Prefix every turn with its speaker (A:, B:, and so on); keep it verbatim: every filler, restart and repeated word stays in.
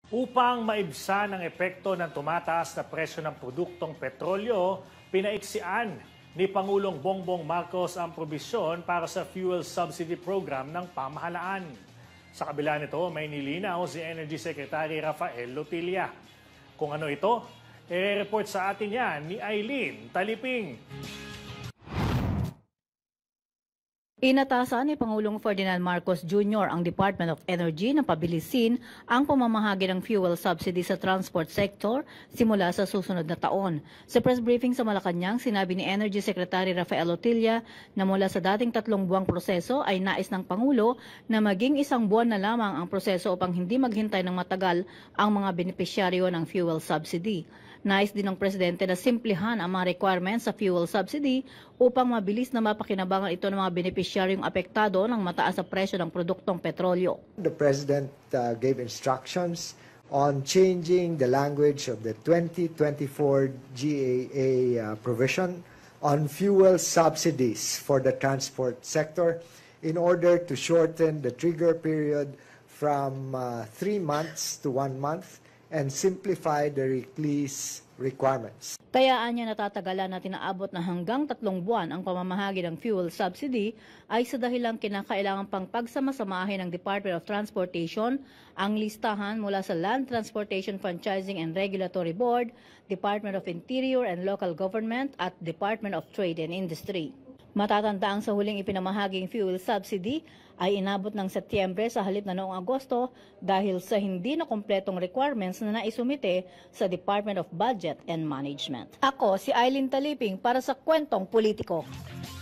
A: Upang maibsan ang epekto ng tumataas na presyo ng produktong petrolyo, pinaiksian ni Pangulong Bongbong Marcos ang probisyon para sa fuel subsidy program ng pamahalaan. Sa kabila nito, may nilinaw si Energy Secretary Rafael Lotilla. Kung ano ito, i-report sa atin yan ni Eileen Taliping.
B: Inatasan ni Pangulong Ferdinand Marcos Junior ang Department of Energy na pabilisin ang pamamahagi ng fuel subsidy sa transport sector simula sa susunod na taon. Sa press briefing sa Malacanang, sinabi ni Energy Secretary Rafael Lotilla na mula sa dating tatlong buwang proseso ay nais ng Pangulo na maging isang buwan na lamang ang proseso upang hindi maghintay ng matagal ang mga benepisyaryo ng fuel subsidy. Nais din ng Presidente na simplihan ang mga requirements sa fuel subsidy upang mabilis na mapakinabangan ito ng mga benepisyaryong apektado ng mataas na presyo ng produktong petrolyo.
C: The President uh, gave instructions on changing the language of the twenty twenty-four G A A uh, provision on fuel subsidies for the transport sector in order to shorten the trigger period from uh, three months to one month and simplify the release requirements.
B: Tayaan niya natatagalan na tinaabot na hanggang tatlong buwan ang pamamahagi ng fuel subsidy ay sa dahilang kinakailangan pang pagsamasamahin ng Department of Transportation ang listahan mula sa Land Transportation Franchising and Regulatory Board, Department of Interior and Local Government at Department of Trade and Industry. Matatandaang sa huling ipinamahaging fuel subsidy ay inabot ng Setyembre sa halip na noong Agosto dahil sa hindi na kumpletong requirements na naisumite sa Department of Budget and Management. Ako si Eileen Taliping para sa Kwentong Politiko.